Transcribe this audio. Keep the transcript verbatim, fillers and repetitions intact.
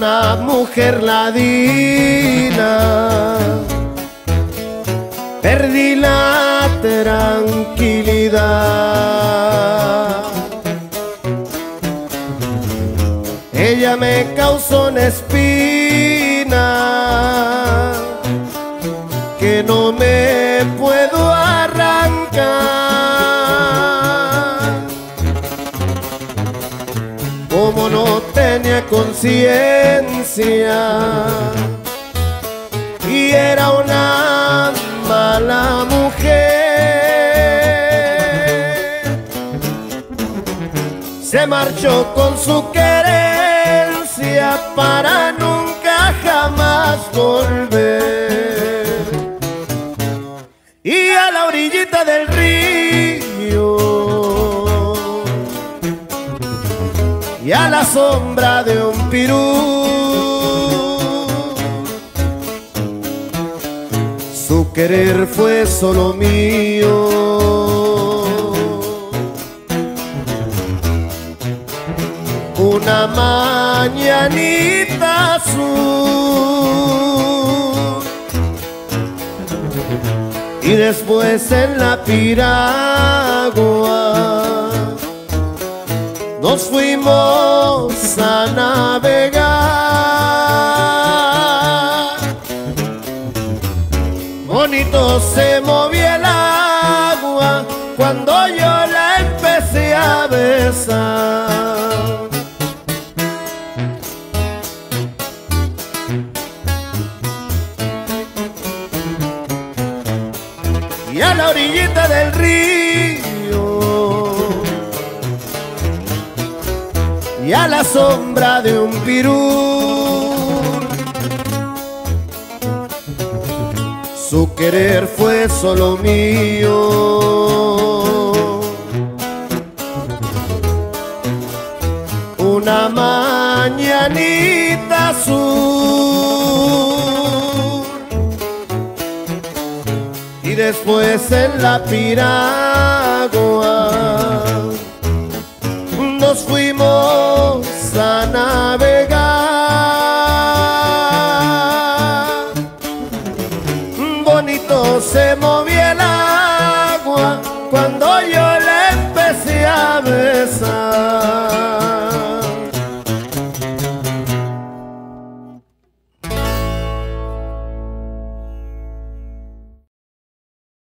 una mujer ladina, perdí la tranquilidad. Ella me causó una espina que no me puedo arrancar. Como no tenía conciencia y era una mala mujer, se marchó con su querencia para nunca jamás volver. Y a la orillita del río y a la sombra de un pirú, su querer fue solo mío. Una mañanita azul y después en la piragua nos fuimos a navegar. Bonito se movía el agua cuando yo la empecé a besar. Y a la orillita del río y a la sombra de un pirú, su querer fue solo mío. Una mañanita azul y después en la piragua nos fuimos a navegar.